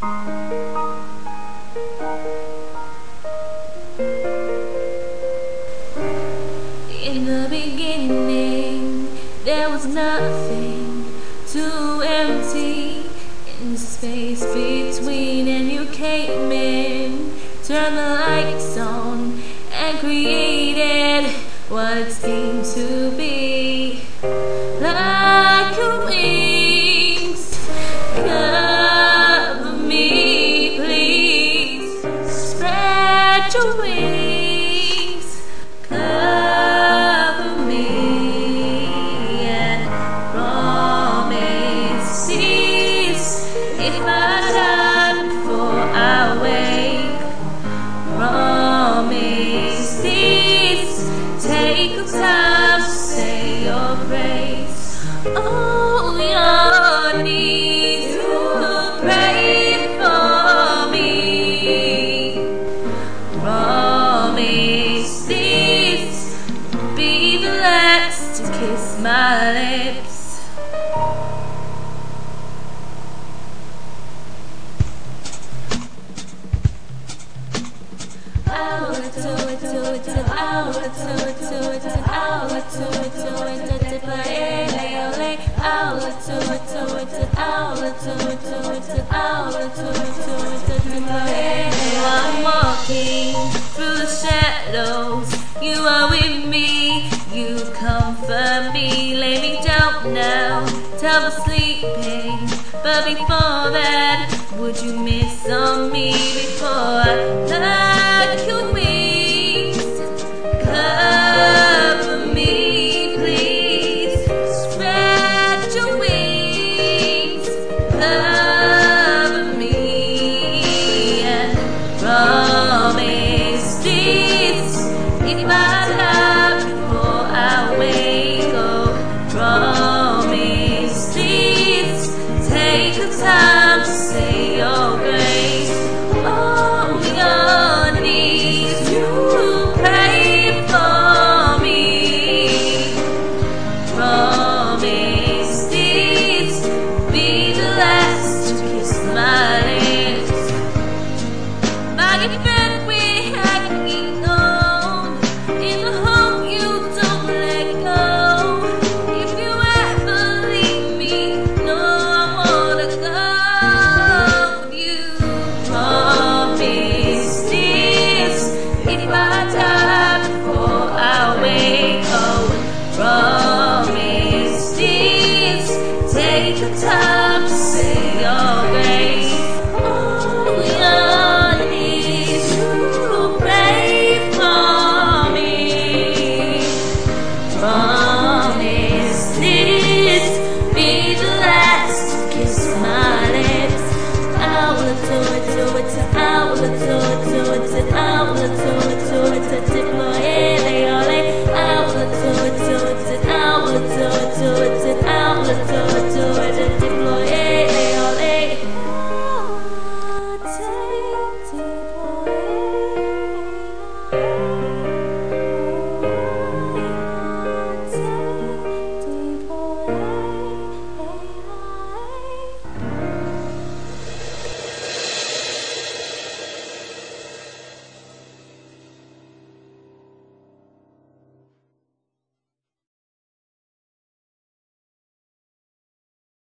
In the beginning, there was nothing too empty in the space between, and you came in, turned the lights on, and created what it seemed to be. Like your wings, cover me, please. Spread your wings, cover me, and promise peace. If I die before I wake, promise peace. Take the time to say your grace. Oh, your knees to pray for me. Promise this be the last to kiss my lips. I would do it, I would do it, I would do it, I would do it, I would do it, I'm walking through the shadows, you are with me, you comfort me, lay me down now, tell me sleeping, but before that, would you miss on me before I like your wings, cover me, please, spread your wings, cover me, and promise this, if I die before I wake, oh, promise this, take the time to say your grace. Oh, your knees to pray for me. Promise this be the last to kiss my lips. By your friend we're hanging on, in the hope you don't let go. If you ever leave me, no, I wanna go with you. Promise this, if I die before I wake, oh, promise this, take the time to say your grace. Oh, your knees to pray for me. Promise this be the last to kiss my lips. I will do it, I will do it, I will do it,